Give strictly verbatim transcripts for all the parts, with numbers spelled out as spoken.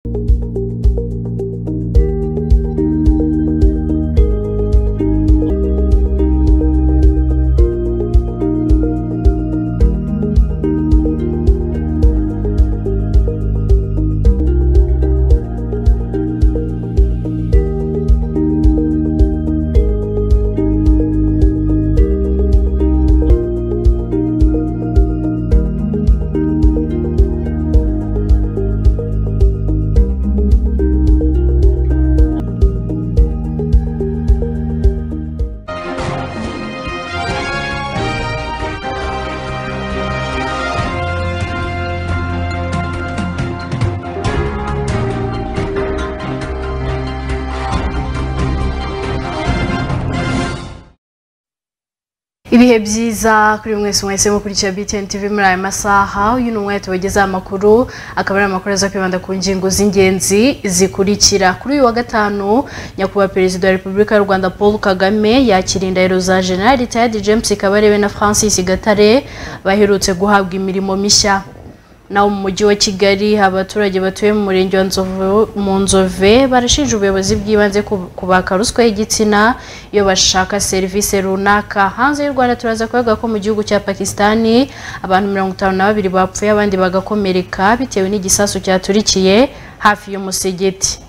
Ibihe byiza kuri mwese mwese mukurikira B T N T V muri aya masaha. Uyu ni umwete wageze amakuru, akaba ari amakuru aza kwibanda ku ngingo z'ingenzi zikurikira. Kuri uyu wa gatanu, nyakubahwa Perezida wa Repubulika y'u Rwanda Paul Kagame yakira indahiro za General Retired James Kabarebe na Francis Gatare baherutse guhabwa imirimo mishya. Naho mu mujyi wa Kigali, abaturage batuye mu murenge wa Nzove mu Nzove barashinja ubuyobozi bw'ibanze kubaka ruswa y'igitsina iyo bashaka serivisi runaka. Hanze y'u Rwanda turaza kuvuga ko mu gihugu cya Pakistani abantu mirongo itanu na babiri bapfuye abandi bagakomereka bitewe n'igisasu cyaturikiye hafi y'umusigiti.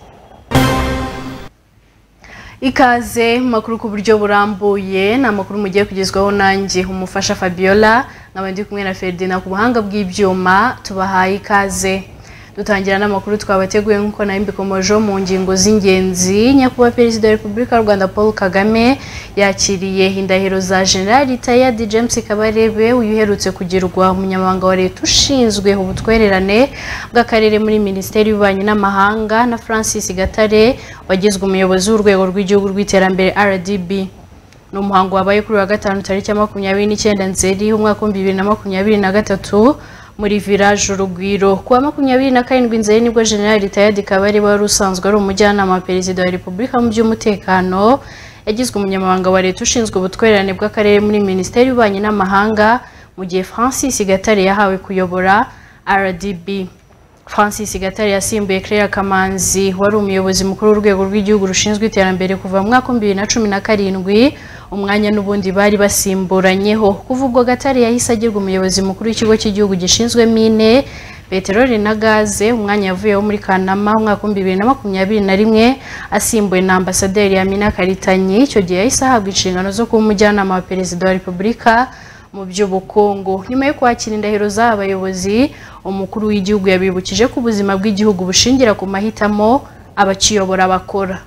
Ikaze makuru ku buryo burambuye na makuru mugiye kugezwaho nanjye umufasha Fabiola nk'abandi kumwe na Ferdinand ku buhanga bw'ibyuma. Tubahaye ikaze. Dutangira n'amakuru twabateguye nkuko na imbikomojo mu ngingo z'ingenzi. Nyakubahwa Perezida wa Repubulika y'u Rwanda Paul Kagame yakiriye indahiro za General Retired James Kabarebe uherutse kugirwa umunyamabanga wa leta ushinzwe ubutwererane bw'akarere muri Minisiteri y'Ububanyi n'Amahanga na Francis Gatare wagizwe umuyobozi w'urwego rw'igihugu rw'iterambere R D B. N'umuhango wabaye kuri wa gatanu tariki ya makumyabiri n'icyenda Nzeri umwaka wa bibiri na makumyabiri na gatatu muri village Urugwiro. Kuwa makumyabiri na karindwi Nzeri nibwo General Retired Kabarebe wari usanzwe ari umujyanama wa Perezida wa Repubulika mu by'umutekano yagizwe umunyamabanga wa leta ushinzwe ubutwererane bw'akarere muri Minisiteri y'Ububanyi n'Amahanga mu gihe Francis Gatare yahawe kuyobora R D B. Francis Gatare yasimbuye Claire Kamanzi wari umuyobozi mukuru w'urwego rw'igihugu rushinzwe iterambere kuva mu mwaka wa bibiri na cumi na karindwi, umwanya n'ubundi bari basimburanyeho. Kuva ubwo Gatare yahise agirwa umuyobozi mukuru w'ikigo cy'igihugu gishinzwe mine, peteroli na gaze, umwanya yavuyeho muri Kanama umwaka wa bibiri na makumyabiri na rimwe asimbuye na ambasaderi Amina Karitanyi. Icyo gihe yahise ahabwa inshingano zo kuba umujyanama wa Perezida wa Repubulika mu by'ubukungu. Nyuma yo kwakira indahiro z'abayobozi, umukuru w'igihugu yabibukije ko ubuzima bw'igihugu bushingira ku mahitamo abaciyobora bakora.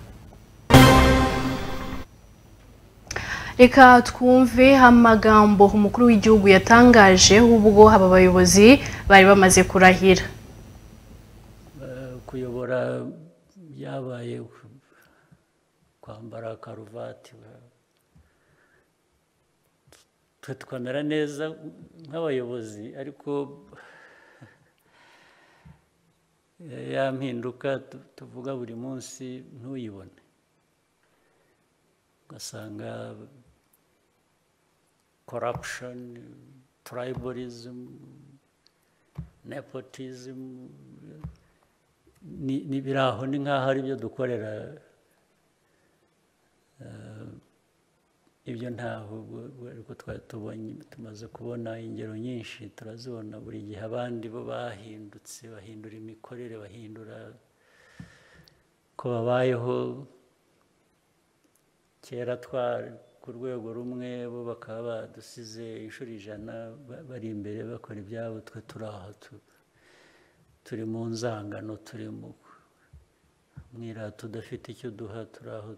Reka twumve amagambo umukuru w'igihugu yatangaje ubwo aba bayobozi bari bamaze kurahira. Kuyobora byabaye kwambara karuvati, twe twamera neza nk'abayobozi, ariko ya mpinduka tuvuga buri munsi ntuyibone, ugasanga corruption, tribalism, nepotism ni biraho, ni nk'aho ari byo dukorera. Ibyo ntaho, ariko twatubonye tumaze kubona ingero nyinshi, turazibona buri gihe. Abandi bo bahindutse, bahindura imikorere, bahindura ko babayeho. Kera twari ku rwego rumwe, bo bakaba badusize inshuro ijana bari imbere bakora ibyabo, twe turi aho turi mu nzangano, turi mu mwirato tudafite icyo duha, turi aho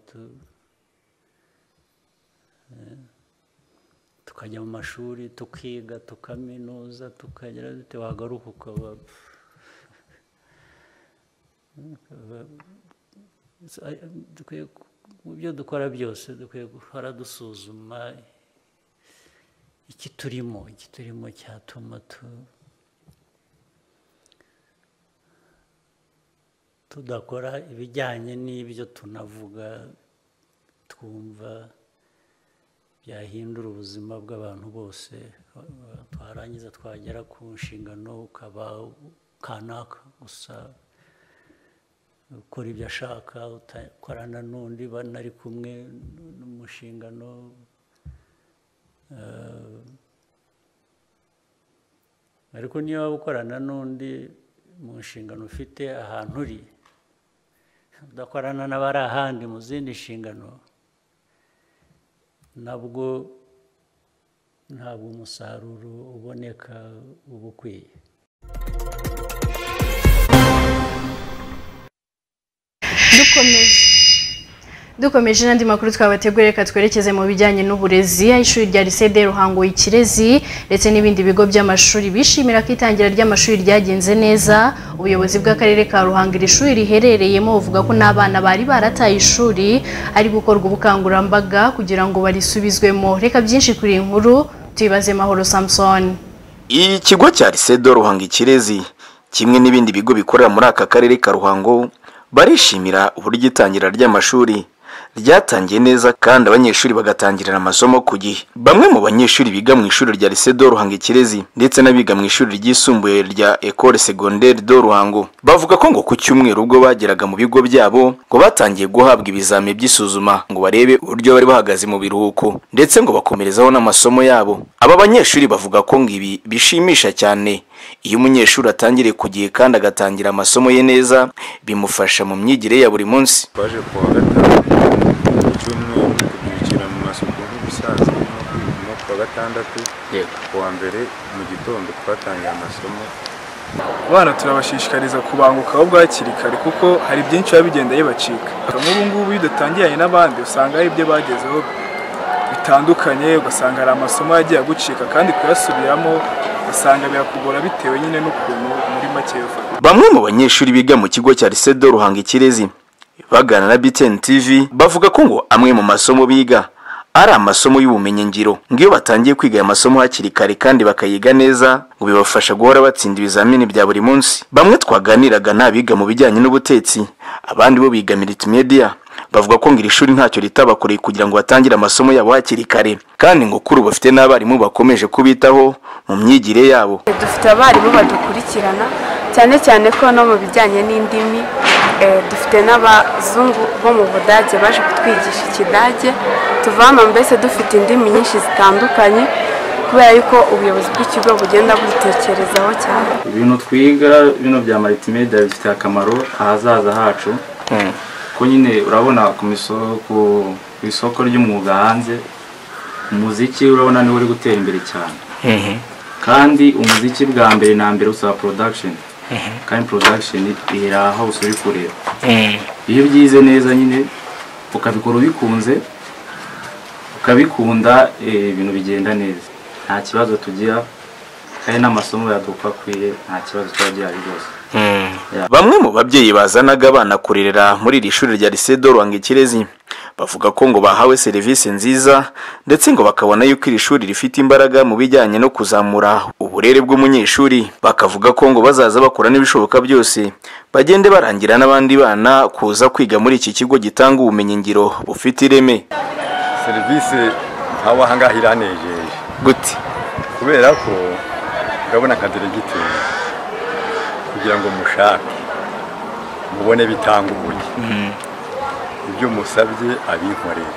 tukajya mu mashuri tukiga tukaminuza tukagera dute, wagaruka ukaba mu byo dukora byose dukwiye guhora dusuzuma iki turimo iki turimo cyatuma tudakora ibijyanye n'ibyo tunavuga twumva byahindura ubuzima bw'abantu bose. Twarangiza twagera ku nshingano ukaba kanaka gusa, ukora ibyo ashaka utakorana n'undi banari kumwe n'umushingano ariko niyo waba ukorana n'undi mu nshingano ufite ahantu uri udakorana n'abari ahandi mu zindi nshingano nabwo ntabwo umusaruro uboneka uba ukwiye. dukomeje dukomeje n'andi makuru twabateguriye reka twerekeze mu bijyanye n'uburezi. Ishuri rya Lycée de Ruhango Ikirezi ndetse n'ibindi bigo by'amashuri bishimira ko itangira ry'amashuri ryagenze neza. Ubuyobozi bw'akarere ka Ruhango iri shuri riherereyemo buvuga ko n'abana bari barataye ishuri ari gukorwa ubukangurambaga kugira ngo barisubizwemo. Reka byinshi kuri inkuru tuyibaze Mahoro Samson. Ikigo cya Lycée de Ruhango Ikirezi kimwe n'ibindi bigo bikorera muri aka karere ka Ruhango barishimira uburyo itangira ry'amashuri ryatangiye neza kandi abanyeshuri bagatangirana amasomo ku gihe. Bamwe mu banyeshuri biga mu ishuri rya Lycée de Ruhango Ikirezi ndetse n'abiga mu ishuri ryisumbuye rya École Secondaire de Ruhango bavuga ko ngo ku cyumweru ubwo bageraga mu bigo byabo ngo batangiye guhabwa ibizami by'isuzuma ngo barebe uburyo bari bahagaze mu biruhuko ndetse ngo bakomerezaho n'amasomo yabo. Aba banyeshuri bavuga ko ngo ibi bishimisha cyane iyo umunyeshuri atangiriye ku gihe kandi agatangira amasomo ye neza bimufasha mu myigire ya buri munsi. Baje ku wa gatanu cyumweru kugira mu masoko y'ubusaza no ku wa gatandatu ku wa mbere mu gitondo twatangiye amasomo. Abana turabashishikariza kubanguka ahubwo hakiri kare kuko hari byinshi biba bigenda bibacika. Nk'ubu ngubu iyo udatangiranye n'abandi usanga ari ibyo bagezeho bitandukanye, ugasanga hari amasomo yagiye gucika kandi kuyasubiramo usanga birakugora bitewe nyine n'ukuntu muri make yofata. Bamwe mu banyeshuri biga mu kigo cya Lycée de Ruhango Ikirezi bagana na B T N T V bavuga ko ngo amwe mu masomo biga ari amasomo y'ubumenyi ngiro. Ngiyo batangiye kwiga aya masomo hakiri kare kandi bakayiga neza ngo bibafasha guhora batsinda ibizamini bya buri munsi. Bamwe twaganiraga n'abiga mu bijyanye n'ubutetsi, abandi bo biga multimedia, bavuga ko ngira ishuri ntacyo ritabakoreye kugira ngo batangire amasomo yabo hakiri kare kandi ngo kuri bafite n'abarimu bakomeje kubitaho mu myigire yabo. Dufite abarimu badukurikirana cyane cyane ko no mu bijyanye n'indimi dufite n'abazungu bo mu Budage baje kutwigisha Ikidage. Tuvama mbese dufite indimi nyinshi zitandukanye kubera yuko ubuyobozi bw'ikigo bugenda butekerezaho cyane. Ibintu twiga bino bya multimedia bifite akamaro ahazaza hacu. Ko nyine urabona ku misoko ku isoko ry'umwuga hanze umuziki urabona ni uri gutera imbere cyane. Kandi umuziki bwa mbere na mbere usaba production. Kandi production ihera aho usuri kureba. Iyo byize neza nyine ukabikora bikunze ukabikunda ibintu bigenda neza. Nta kibazo tugira kandi n'amasomo yaduka kwiye nta kibazo twagira rwose. Bamwe mu babyeyi bazanaga abana kurerera muri iri shuri rya Lycée de Ruhango Ikirezi bavuga ko ngo bahawe serivisi nziza ndetse ngo bakabona yuko iri shuri rifite imbaraga mu bijyanye no kuzamura uburere bw'umunyeshuri. Bakavuga ko ngo bazaza bakora n'ibishoboka byose bagende barangira n'abandi bana kuza kwiga muri iki kigo gitanga ubumenyi ngiro bufite ireme. Serivisi nk'aho ahangaha iranejeje gute kubera ko urabona akaderegiteri kugira ngo mushake mubone bitanga ubuye ibyo musabye abinkorera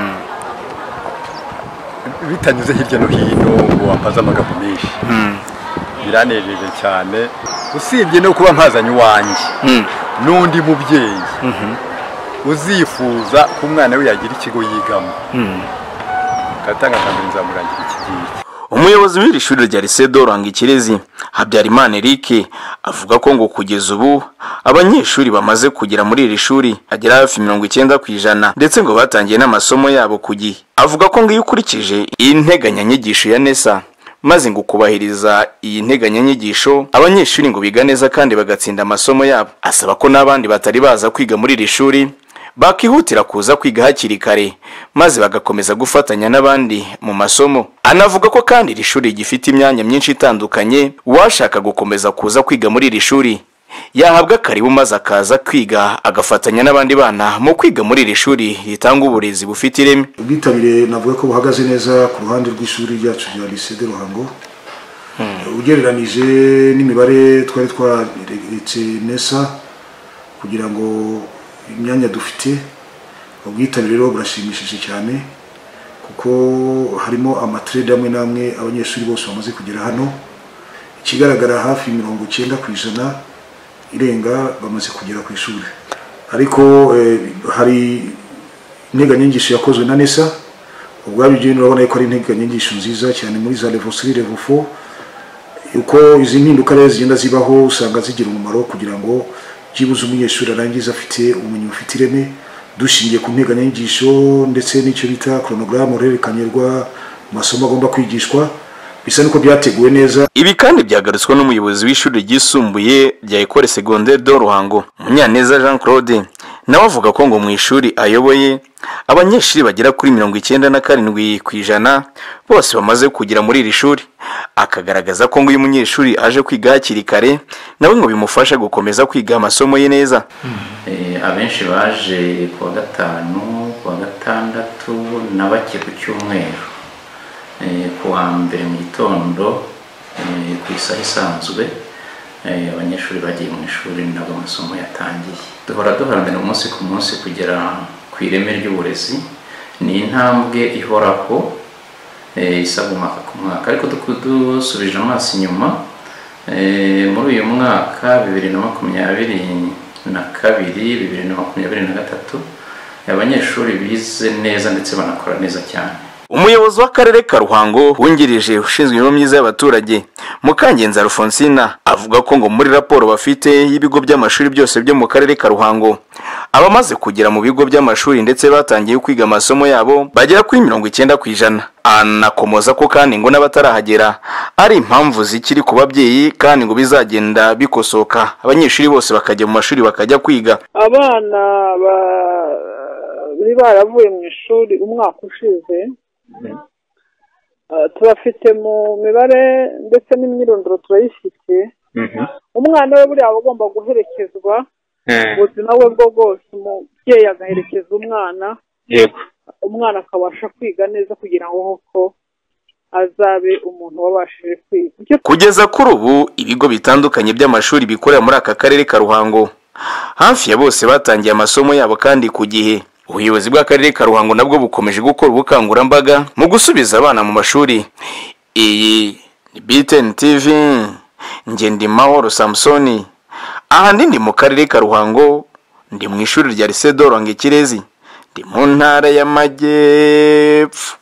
bitanyuze hirya no hino ngo wampaza amagambo menshi. Biranejeje cyane usibye no kuba mpazanye uwanjye n'undi mubyeyi uzifuza ko umwana we yagira ikigo yigamo katanga kandi nzamurangira iki. Umuyobozi w'iri shuri rya Lycée de Ruhango Ikirezi Habyarimana Eric avuga ko ngo kugeza ubu abanyeshuri bamaze kugera muri iri shuri agera hafi mirongo icyenda ku ijana ndetse ngo batangiye n'amasomo yabo ku gihe. Avuga ko ngo iyo ukurikije iyi nteganyanyigisho ya NESA maze ngo kubahiriza iyi nteganyanyigisho abanyeshuri ngo biga neza kandi bagatsinda amasomo yabo. Asaba ko n'abandi batari baza kwiga muri iri shuri bakihutira kuza kwiga hakiri kare maze bagakomeza gufatanya n'abandi mu masomo. Anavuga ko kandi iri shuri gifite imyanya myinshi itandukanye washaka gukomeza kuza kwiga muri iri shuri yahabwa karibu maze akaza kwiga agafatanya n'abandi bana mu kwiga muri iri shuri ritanga uburezi bufite ireme. Ubwitabire navuga ko buhagaze neza ku ruhande rw'ishuri ryacu rya Lycée de Ruhango. Ugereranije n'imibare twari twaretse NESA kugira ngo imyanya dufite ubwitabire rero burashimishije cyane kuko harimo amatrade amwe namwe abanyeshuri bose bamaze kugera hano ikigaragara hafi mirongo icyenda ku ijana irenga bamaze kugera ku ishuri ariko eh, hari integanyanyigisho yakozwe na NESA ubwabyo urabona ko ari integanyanyigisho nziza cyane muri za level three level four uko izi mpinduka rero zigenda zibaho usanga zigira umumaro kugira ngo byibuze umunyeshuri arangiza afite ubumenyi bufite ireme dushingiye ku nteganyanyigisho ndetse n'icyo bita chronogramme rerekanyirwa masomo agomba kwigishwa bisa nuko byateguwe neza. Ibi kandi byagarutswe n'umuyobozi w'ishuri ryisumbuye rya Ecole Secondaire de Ruhango Munyaneza Jean Claude nawe avuga ko ngo mu ishuri ayoboye abanyeshuri bagera kuri mirongo icyenda na karindwi ku ijana bose bamaze kugira muri iri shuri akagaragaza ko ngo uyu munyeshuri aje kwiga hakiri kare nawe ngo bimufasha gukomeza kwiga amasomo ye neza. Eh, abenshi baje ku wa gatanu ku wa gatandatu na bake ku cyumweru eh, ku wa mbere mu gitondo eh, ku isaha isanzwe eh, abanyeshuri bagiye mu ishuri nabo amasomo yatangiye. Duhora duharanira umunsi ku munsi kugera ku ireme ry'uburezi ni intambwe ihoraho eh, isaba umwaka ku mwaka ariko dusubije amaso inyuma eh, muri uyu mwaka bibiri na makumyabiri na kabiri bibiri na makumyabiri na gatatu abanyeshuri bize neza ndetse banakora neza cyane. Umuyobozi w'akarere ka Ruhango wungirije ushinzwe imibereho myiza y'abaturage Mukangenza Alfonsina avuga ko ngo muri raporo bafite y'ibigo by'amashuri byose byo mu karere ka Ruhango abamaze kugera mu bigo by'amashuri ndetse batangiye kwiga amasomo yabo bagera kuri mirongo icyenda ku ijana. Anakomoza ko kandi ngo n'abatarahagera ari impamvu zikiri ku babyeyi kandi ngo bizagenda bikosoka abanyeshuri bose bakajya mu mashuri bakajya kwiga. Abana bari baravuye mu ishuri umwaka ushize turafite mu mibare ndetse n'imyirondoro turayifite. Umwana we buriya agomba guherekezwa ubuzima bwe bwo bwose umubyeyi agaherekeza umwana umwana akabasha kwiga neza kugira ngo koko azabe umuntu wabashije kwiga. Kugeza kuri ubu ibigo bitandukanye by'amashuri bikorera muri aka karere ka Ruhango hafi ya bose batangiye amasomo yabo kandi ku gihe. Ubuyobozi bw'akarere ka Ruhango nabwo bukomeje gukora ubukangurambaga mu gusubiza abana mu mashuri. Iyi ni B T N T V Ngendimahoro Samsoni ahandi ndi mu karere ka Ruhango ndi mu ishuri rya Lycée de Ruhango Ikirezi ndi mu ntara y'Amajyepfo.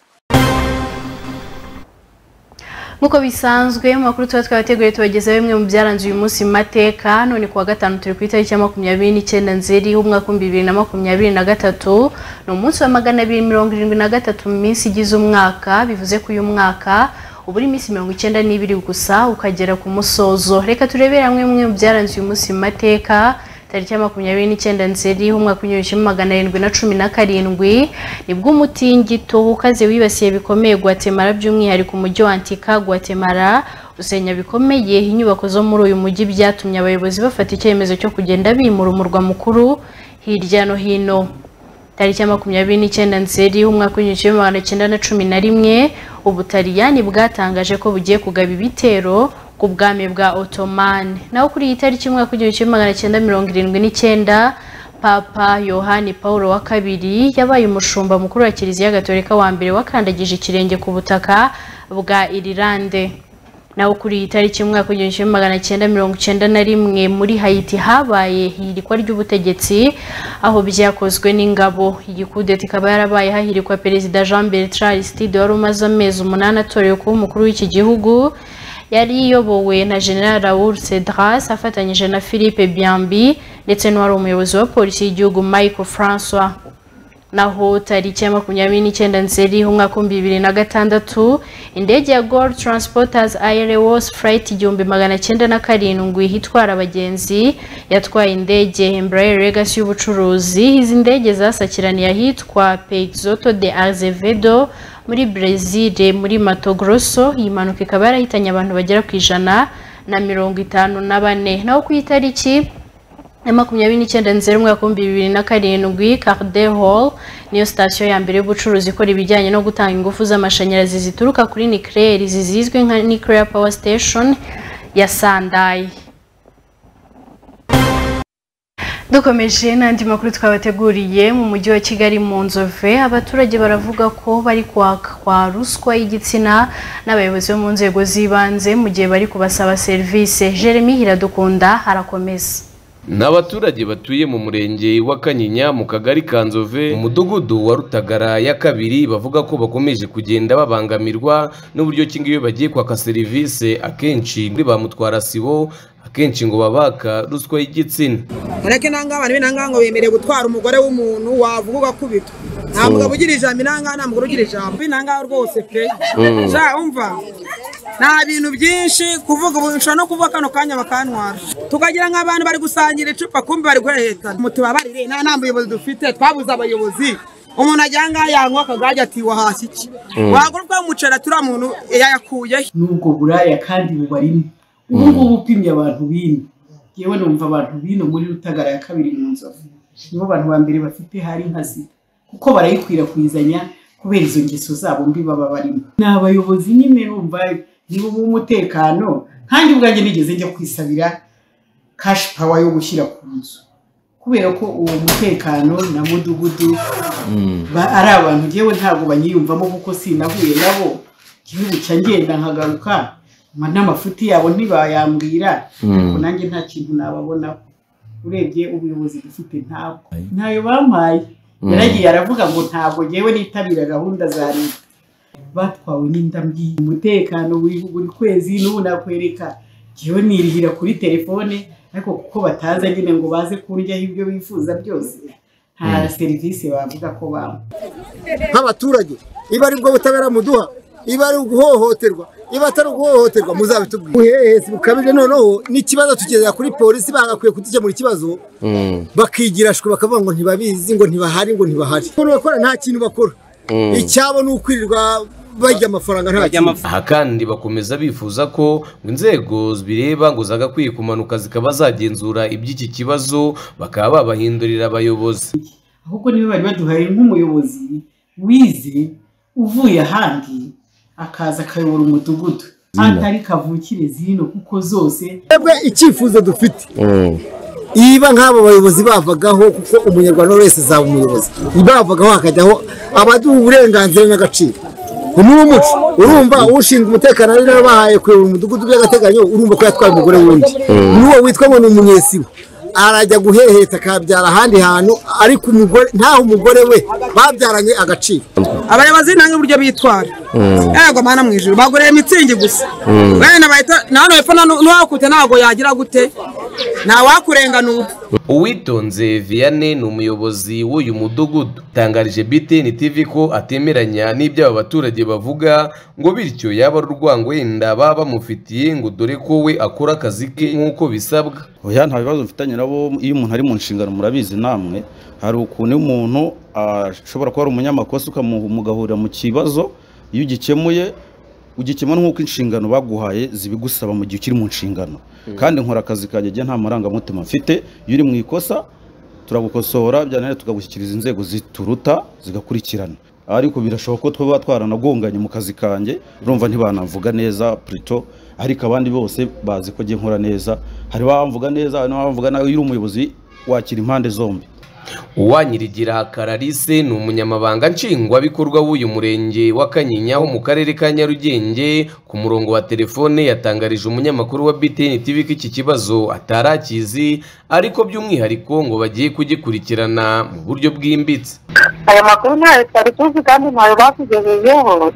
Nkuko bisanzwe mu makuru tuba twabateguye tubageza bimwe mu byaranze uyu munsi mu mateka. None kuwa gatanu turi ku itariki ya makumyabiri n'icyenda Nzeri umwaka wa bibiri na makumyabiri na gatatu ni umunsi wa magana abiri mirongo irindwi na gatatu mu minsi igize umwaka bivuze ko uyu mwaka ubu uri iminsi mirongo icyenda n'ibiri gusa ukagera ku musozo. Reka turebere hamwe mu byaranze uyu munsi mu mateka. Tariki ya makumyabiri n'icyenda Nzeri umwaka w'igihumbi kimwe magana arindwi na cumi na karindwi nibwo umutingito ukaze wibasiye bikomeye Guatemala by'umwihariko umujyi wa Antigua Guatemala usenya bikomeye inyubako zo muri uyu mujyi byatumye abayobozi bafata icyemezo cyo kugenda bimura umurwa mukuru hirya no hino. Tariki ya makumyabiri n'icyenda Nzeri umwaka w'igihumbi kimwe magana cyenda na cumi na rimwe Ubutaliyani bwatangaje ko bugiye kugaba ibitero ku bwami bwa Ottoman. Naho kuri iyi tariki umwaka w'igihumbi kimwe magana cyenda mirongo irindwi n'icyenda Papa Yohani Paulo wa kabiri yabaye umushumba mukuru wa Kiliziya Gatolika wa mbere wakandagije ikirenge ku butaka bwa Irilande. Naho kuri iyi tariki umwaka w'igihumbi kimwe magana cyenda mirongo icyenda na rimwe muri Haiti habaye ihirikwa ry'ubutegetsi aho byakozwe n'ingabo. Iyi kudeta ikaba yarabaye hahirikwa Perezida Jean Bertrand Aristide wari umaze amezi umunani atorewe kuba umukuru w'iki gihugu. Yari iyobowe na General Raoul Cedras afatanyije na Philippe Biambi ndetse n'uwari umuyobozi wa polisi y'igihugu Michael Francois. Naho tariki ya makumyabiri n'icyenda Nzeri umwaka wa bibiri na gatandatu indege ya Gold Transporters Airways Flight igihumbi magana cyenda na karindwi itwara abagenzi yatwaye indege Embraer Legacy y'ubucuruzi. Izi ndege zasakiraniye ahitwa Peixoto de Azevedo muri Brazil muri Mato Grosso. Iyi mpanuka ikaba yarahitanye abantu bagera ku ijana na mirongo itanu na bane. Naho ku itariki ya makumyabiri n'icyenda Nzeri umwaka wa bibiri na karindwi Carde Hall niyo station ya mbere y'ubucuruzi ikora ibijyanye no gutanga ingufu z'amashanyarazi zituruka kuri nuclear zizizwe nka Nuclear Power Station ya Sandai. dukomeje n'andi makuru twabateguriye mu mujyi wa Kigali mu Nzove abaturage baravuga ko bari kwaka kwa ruswa y'igitsina n'abayobozi bo mu nzego z'ibanze mu gihe bari kubasaba service. Jeremy Hiradukunda harakomeza. N'abaturage batuye mu murenge wa Kanyinya mu kagari ka Nzove mu mudugudu wa Rutagara ya kabiri bavuga ko bakomeje kugenda babangamirwa n'uburyo kingiyo bagiye kwaka service akenshi muri bamutwara sibo akenshi ngo babaka ruswa y'igitsina. Mureke nanga abantu binanga ngo bemereye gutwara umugore w'umuntu wavuga kubita. Nta mugabo ugira ijambo inanga nta mugore ugira ijambo. Binanga rwose pe. Ja umva. Nta bintu byinshi kuvuga ubushaka no kuvuga kano kanya bakantwara. Tukagira nk'abantu bari gusangira icupa kumbi bari guheheta. Mutubabarire nta ntambo y'ubuyobozi dufite twabuza abayobozi. Umuntu ajyanga yangwa akagaje ati wa hasi iki. Wagurwa umucera tura muntu yayakuye. Nubwo buraya kandi bubarimo. Ubu ngubu upimye abantu bino. Yewe numva abantu bino muri Rutagara ya kabiri mu Nzove. Nibo abantu ba mbere bafite hari nkazi. Kuko barayikwirakwizanya kubera izo ngeso zabo mbi baba barimo. N'abayobozi nyine numva nibo b'umutekano kandi ubwanjye nigeze njya kwisabira cash power yo gushyira ku nzu. Kubera ko uwo mutekano na mudugudu ari abantu yewe ntago banyiyumvamo kuko sinahuye nabo. Gihugu cyangenda nkagaruka n'amafuti yabo ntibayambwira ko nanjye nta kintu nababona. Urebye ubuyobozi dufite ntabwo ntayo bampaye. Yaragiye aravuga ngo ntabwo ngewe nitabira gahunda za leta. Batwawe n'indambi umutekano buri kwezi n'ubu nakwereka ngewe nirihira kuri telefone ariko kuko bataza nyine ngo baze kurya ibyo bifuza byose nta service bavuga ko bamwe. Nk'abaturage iba ari bwo butabera muduha iba ari guhohoterwa iba atari guhohoterwa muzabitubwira. Uhehesi bukabije noneho n'ikibazo tukigera kuri polisi bagakwiye kudukemura ikibazo bakigirashwe bakavuga ngo ntibabizi ngo ntibahari ngo ntibahari. Umuntu bakora nta kintu bakora. Icyabo n'ukwirirwa bajya amafaranga nta kintu. Aha kandi bakomeza bifuza ko inzego zibireba ngo zagakwiye kumanuka zikaba zagenzura iby'iki kibazo bakaba babahindurira abayobozi. Ahubwo niba bari baduhaye nk'umuyobozi wize uvuye ahandi akaza akayobora umudugudu atari kavukire zino kuko zose ebwe icyifuzo dufite iba nk'abo bayobozi bavagaho kuko umunyarwanda wese zaba umuyobozi ibavagaho hakajyaho abaduha uburenganzira n'agaciro. N'uwo muco urumva ushinzwe umutekano ari nawe bahaye kuyobora umudugudu by'agateganyo urumva ko yatwaye umugore wundi. N'uwo witwa ngo ni umunyesibo arajya guheheta akabyara ahandi hantu ariko umugore ntaho umugore we babyaranye agaciro. Abayobozi nange uburyo bitwara yego mana mu ijuru bagoreye imitsingi gusa. Bene bahita nano hepfo n'uwakute ntago yagira gute nta wakurengana. Uwitonze Vianney ni umuyobozi w'uyu mudugudu tangarije B T N T V ko atemeranya n'ibyo aba baturage bavuga ngo bityo yaba urwango wenda baba bamufitiye ngo dore ko we akora akazi ke nk'uko bisabwa. Oya nta bibazo mfitanye nabo iyo umuntu ari mu nshingano murabizi namwe hari ukuntu umuntu ashobora kuba ari umunyamakosa ukamugahurira mu kibazo iyo ugikemuye ugikemura nk'uko inshingano baguhaye zibigusaba mu gihe ukiri mu nshingano. Kandi nkora akazi kajye nta marangamutima mfite iyo uri mu ikosa turagukosora byanane tukagushyikiriza inzego zituruta zigakurikirana. Ariko birashoboka ko twaba twaranagonganye mu kazi kanjye urumva ntibanavuga neza plutôt ariko abandi bose bazi ko giye nkora neza. Hari bamvuga neza hari bamvuga nawe uri umuyobozi wakira impande zombi. Uwanyirigira Karalise ni umunyamabanga nshingwabikorwa w'uyu murenge wa Kanyinya ho mu karere ka Nyarugenge ku murongo wa telefone yatangarije umunyamakuru wa B T N T V ko iki kibazo atarakizi ariko by'umwihariko ngo bagiye kugikurikirana mu buryo bwimbitse. Aya makuru ntayo twari tuzi kandi ntayo batugejejeho.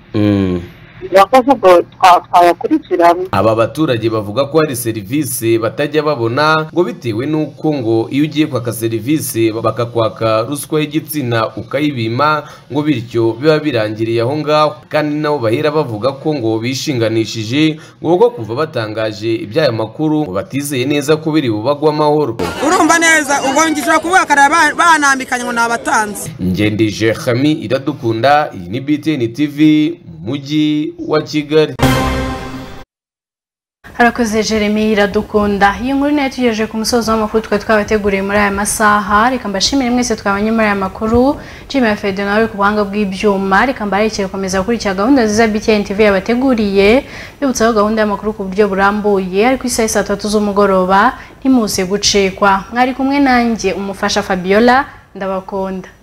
Aba baturage bavuga ko hari serivisi batajya babona ngo bitewe nuko ngo iyo ugiye kwaka serivisi bakakwaka ruswa y'igitsina ukayibima ngo bityo biba birangiriye aho ngaho. Kandi nabo bahera bavuga ko ngo bishinganishije ngo ko kuva batangaje iby'aya makuru ngo batizeye neza ko biri bubagwa amahoro. Urumva neza ubwo ngishaka kuvuga karaba banambikanye ngo nabatanze. Ngendije Khami Iradukunda, iyi ni B T N T V mujyi wa Kigali. Arakoze Jeremy Iradukunda. Iyi nkuru nayo tugejeje ku musozo w'amakuru twa twabateguriye muri aya masaha. Reka mbashimire mwese twabanye muri aya makuru. Jimmy Fede nawe ku buhanga bw'ibyuma. Reka mbarekere gukomeza gukurikira gahunda ziza B T N T V yabateguriye. Bibutsa ko gahunda y'amakuru ku buryo burambuye ari ku isaha saa tatu z'umugoroba ntimuze gucikwa. Mwari kumwe nanjye umufasha Fabiola ndabakunda.